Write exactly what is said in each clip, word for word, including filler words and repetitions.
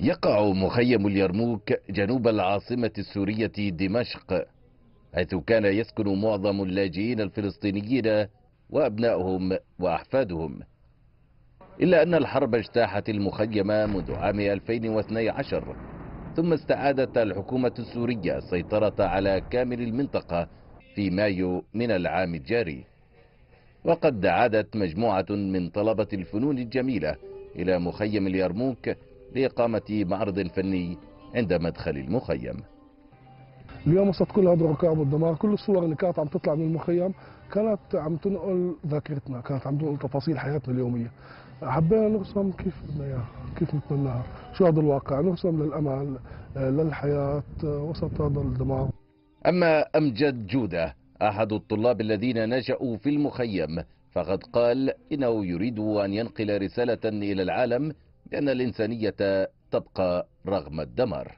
يقع مخيم اليرموك جنوب العاصمة السورية دمشق، حيث كان يسكن معظم اللاجئين الفلسطينيين وأبنائهم وأحفادهم. إلا أن الحرب اجتاحت المخيم منذ عام ألفين واثني عشر، ثم استعادت الحكومة السورية السيطرة على كامل المنطقة في مايو من العام الجاري. وقد عادت مجموعة من طلبة الفنون الجميلة إلى مخيم اليرموك لإقامة معرض فني عند مدخل المخيم. اليوم وسط كل هذا الركام والدمار، كل الصور اللي كانت عم تطلع من المخيم كانت عم تنقل ذاكرتنا، كانت عم تنقل تفاصيل حياتنا اليومية. حبينا نرسم كيف بدنا اياها، كيف نتمناها، شو هذا الواقع، نرسم للأمل، للحياة وسط هذا الدمار. أما أمجد جودة أحد الطلاب الذين نشأوا في المخيم، فقد قال إنه يريد أن ينقل رسالة إلى العالم بأن الإنسانية تبقى رغم الدمار.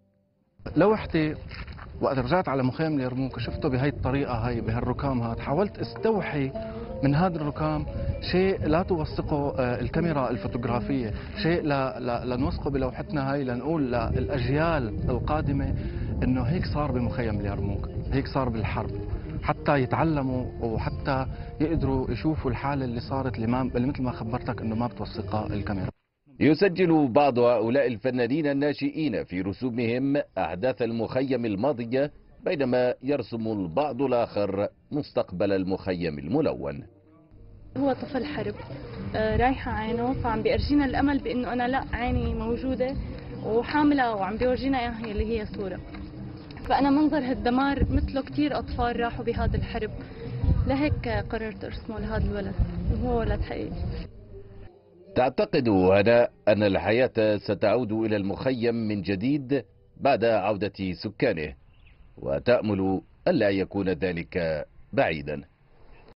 لوحتي وقت رجعت على مخيم اليرموك شفته بهي الطريقة، هاي بهالركام هاد، حاولت استوحي من هذا الركام شيء لا توثقه الكاميرا الفوتوغرافية، شيء لا لا لنوثقه بلوحتنا هاي، لنقول للأجيال القادمة إنه هيك صار بمخيم اليرموك، هيك صار بالحرب، حتى يتعلموا وحتى يقدروا يشوفوا الحالة اللي صارت اللي, ما اللي مثل ما خبرتك إنه ما بتوثقها الكاميرا. يسجل بعض هؤلاء الفنانين الناشئين في رسومهم أحداث المخيم الماضية، بينما يرسم البعض الآخر مستقبل المخيم الملون. هو طفل حرب رايحة عينه، فعم بيرجينا الأمل بأنه أنا لا، عيني موجودة وحاملة وعم بيورجينا إياها اللي هي صورة. فأنا منظر هالدمار مثله كتير أطفال راحوا بهذا الحرب، لهيك قررت أرسمه لهذا الولد، وهو ولد حقيقي. تعتقد هناء أن الحياة ستعود إلى المخيم من جديد بعد عودة سكانه، وتأمل ألا يكون ذلك بعيدا.